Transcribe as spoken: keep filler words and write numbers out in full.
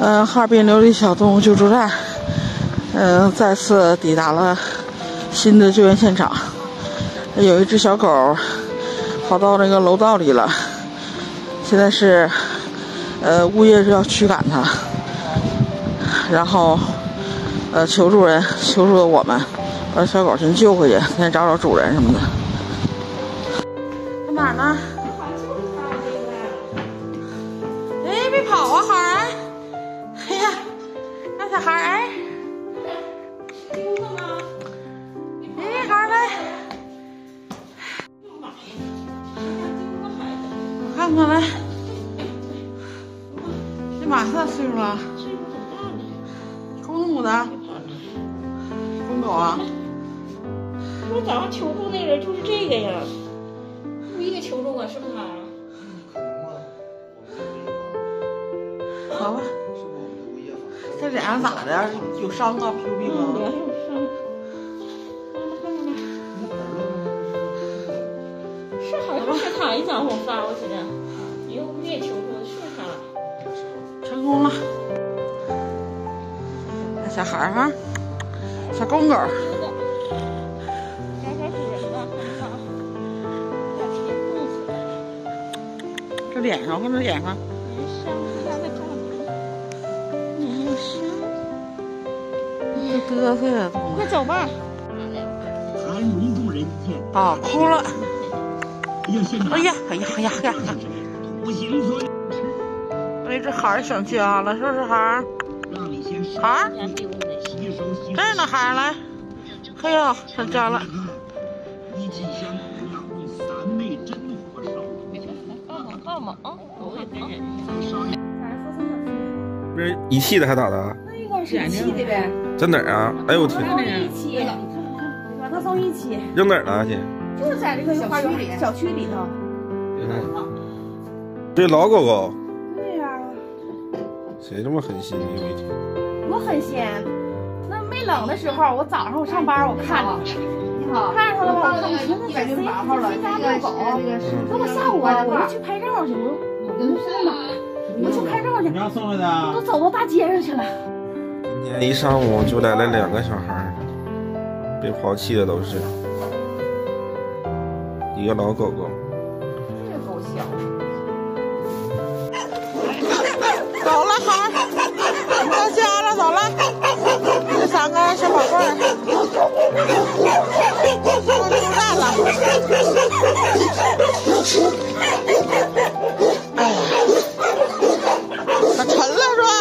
嗯、呃，哈尔滨琉璃小动物救助站，嗯、呃，再次抵达了新的救援现场。有一只小狗跑到那个楼道里了，现在是，呃，物业是要驱赶它，然后，呃，求助人求助了我们，把小狗先救回去，先找找主人什么的。在哪儿呢？哎，别跑啊，孩儿！哎呀，那小孩儿哎，哎，孩儿来，我看看来，这马多大岁数了？公的母的？公狗啊？ 我早上求助那人就是这个呀，故意求助我是不是他？ 好吧。这脸上咋的？有伤啊？皮肤病啊？ 脸上有伤。是好像是他，一早上我发过去的，一个物业求助的是他。 成功了。那小孩儿哈，小公狗。这脸上，看这脸上。这嘚瑟呀， 快走吧。 还容住人间啊，哭了。哎呀，哎呀，哎呀，哎呀！哎，这孩儿想家了，是不是孩儿？孩儿，这儿呢，孩儿来。哎呀，想家了。 一起相同呀，三昧真火烧。 告嘛啊，狗也跟人。 不是一汽的还咋的？ 那个是一汽的呗。 在哪儿啊？哎呦我天！ 一汽，把它送一汽。 扔哪儿了姐？ 就是在这个小区里，小区里头。 嗯。这老狗狗。 对呀。 谁这么狠心？有一天。 我很闲，那没冷的时候，我早上我上班我看着，你好，看着它了吧？我看我寻思这谁谁家遛狗？等我下午啊，我就去拍照去，我我跟他说嘛，我去拍照去。 你让送来的？ 我都走到大街上去了。 今天一上午就来了两个小孩，被抛弃的都是，一个老狗狗。 这个狗小。 走了，孩儿，到家了，走了。这三个小宝贝儿，到救站了。哎呀，可沉了是吧？